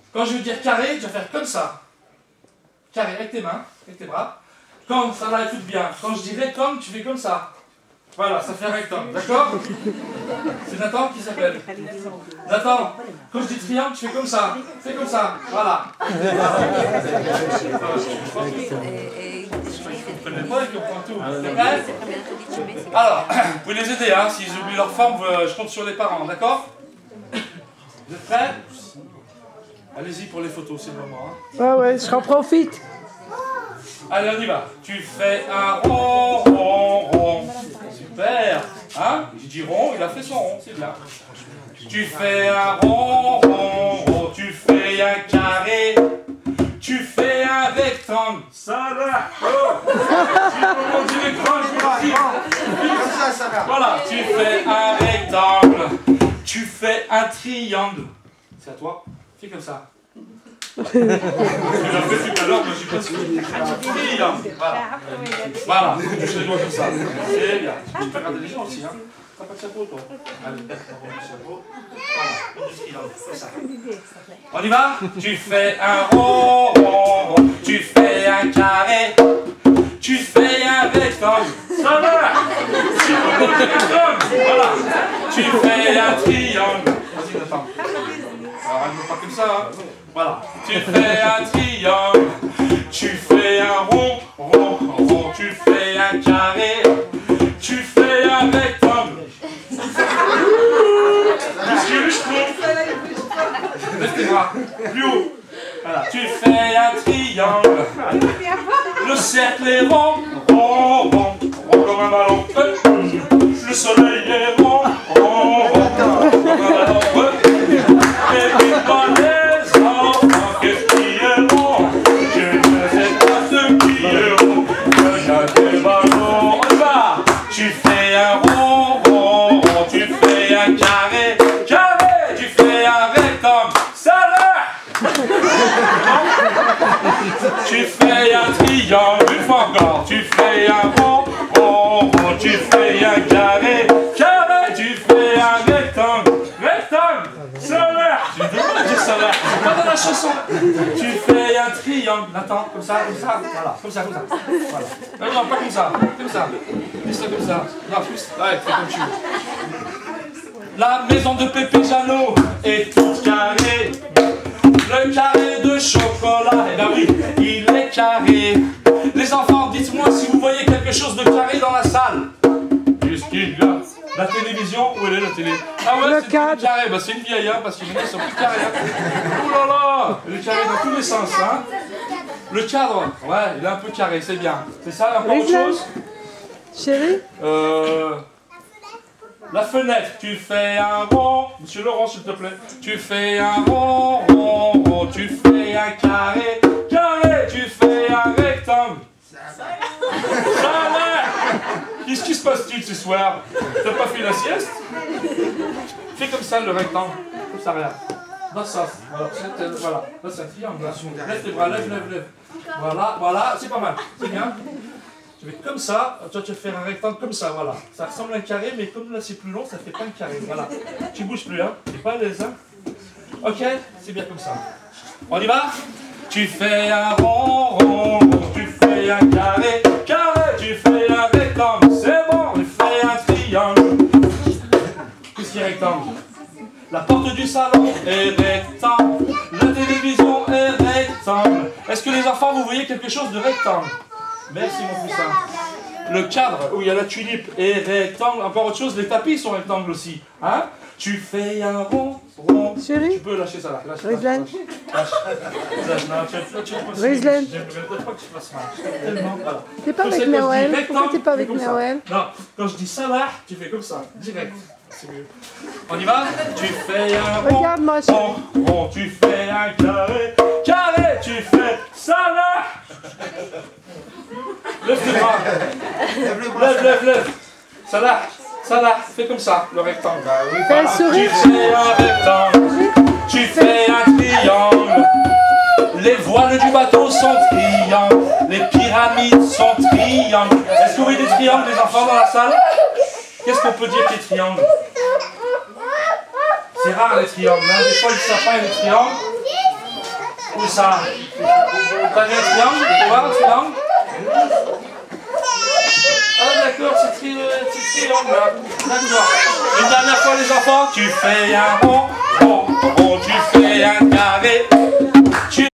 Quand je veux dire carré, tu vas faire comme ça. Carré avec tes mains, avec tes bras. Quand ça va, écoute bien. Quand je dis rectangle, tu fais comme ça. Voilà, ça fait un rectangle, d'accord? C'est Nathan qui s'appelle. Nathan, quand je dis triangle, tu fais comme ça. Fais comme ça, voilà. Vous ne connaissez pas, ils comprennent tout. C'est prêt? Alors, vous pouvez les aider, hein. S'ils oublient leur forme, je compte sur les parents, d'accord? Vous êtes prêts? Allez-y pour les photos, c'est le moment. Hein. Ouais, j'en profite. Allez, on y va. Tu fais un rond, rond, rond. Super. Hein? J'ai dit rond, il a fait son rond, c'est bien. Tu fais un rond, rond, rond. Tu fais un carré. Tu fais un rectangle. Ça va. Oh. Voilà, tu fais un rectangle. Tu fais un triangle. C'est à toi. Fais comme ça. Ce que j'ai fait tout à l'heure, moi je suis pas sûr. Triangle. Voilà. Voilà, tu touches les doigts comme ça. C'est bien. Tu peux regarder les gens aussi, hein. T'as pas de chapeau, toi? Allez, on va le chapeau. Voilà, du triangle, c'est ça. On y va? Tu fais un rond, rond, rond. Tu fais un carré. Tu fais un rectangle. Ça va? Tu fais un rectangle. Voilà. Tu fais un triangle. Vas-y, Nathan. Alors, elle ne pas comme ça, hein. Voilà. Tu fais un triangle. Tu fais un rond, rond, rond. Tu fais un carré. Tu fais un rectangle. Lève tes bras. Plus haut. Voilà. Tu fais un triangle. Le cercle est rond, rond, rond. Rond comme un ballon. Le soleil est rond, rond, rond. Comme un ballon. Et puis dans les enfants, qu'est-ce qui est rond? Je ne sais pas ce qui est rond. Regarde les ballons. On y va. Tu fais un rond, rond, rond. Tu fais un carré, carré. Tu fais un rectangle. Salaire. Tu fais un triangle. Une fois encore. Tu fais un rond, rond, rond. Tu fais un carré, carré. Tu fais un rectangle, rectangle. Solaire. Tu devrais dire solaire. C'est pas dans la chanson. Tu fais un triangle. Attends, comme ça, comme ça. Voilà, comme ça, comme ça. Voilà. Non, non, pas comme ça. Comme ça. Fais-ça comme ça. Non, plus. Ouais, fais comme tu veux. La maison de Pépé Jeannot est toute carrée. Le carré de chocolat, eh ben oui, il est carré. Les enfants, dites-moi si vous voyez quelque chose de carré dans la salle. Qu'est-ce qu'il y a? La télévision, où elle est la télé? Ah ouais, c'est carré, bah c'est une vieille, hein, parce qu'ils sont plus carrés. Hein. Ouh là là, il est carré dans tous les sens, hein. Le cadre, ouais, il est un peu carré, c'est bien. C'est ça, encore autre chose? Chérie? La fenêtre, tu fais un rond. Monsieur Laurent, s'il te plaît. Tu fais un rond, rond, rond. Tu fais un carré, carré. Tu fais un rectangle. Ça va. Qu'est-ce qui se passe-t-il ce soir? T'as pas fait la sieste? Fais comme ça le rectangle. Comme ça, regarde. Dans ça. Voilà. Là, c'est un triangle. Lève tes bras, lève, lève, lève. Voilà, voilà. C'est pas mal. C'est bien. Tu fais comme ça, toi tu vas faire un rectangle comme ça, voilà. Ça ressemble à un carré, mais comme là c'est plus long, ça fait pas un carré, voilà. Tu bouges plus, hein. T'es pas à l'aise, hein. Ok, c'est bien comme ça. On y va? Tu fais un rond, rond, rond. Tu fais un carré, carré. Tu fais un rectangle, c'est bon. Tu fais un triangle. Qu'est-ce qui est rectangle? La porte du salon est rectangle. La télévision est rectangle. Est-ce que les enfants, vous voyez quelque chose de rectangle? Merci mon poussin. Le cadre où il y a la tulipe est rectangle. Encore autre chose, les tapis sont rectangles aussi. Hein? Tu fais un rond, rond. Chérie? Tu peux lâcher ça là. Lâche, Rizlan? Rizlan? J'aimerais pas que tu fasses mal. Tellement. Voilà. T'es pas avec Noël? Pourquoi t'es pas avec Noël? Non, quand je dis ça là, tu fais comme ça, direct. C'est mieux. On y va? Tu fais un rond, Regarde-moi, rond, rond. Tu fais un carré, carré. Tu fais ça là. Lève tes bras. Lève, lève, lève. Ça là, fais comme ça, le rectangle. Fais un sourire. Tu fais un rectangle. Tu fais un triangle. Les voiles du bateau sont triangles. Les pyramides sont triangles. Est-ce que vous voyez des triangles, les enfants, dans la salle? Qu'est-ce qu'on peut dire que les triangles? C'est rare les triangles, hein. Des fois le sapin et les triangles. Où ça? T'as vu un triangle? Tu peux voir un triangle? Ah d'accord, c'est triangle là. D'accord. Une dernière fois les enfants. Tu fais un rond, rond, rond, tu fais un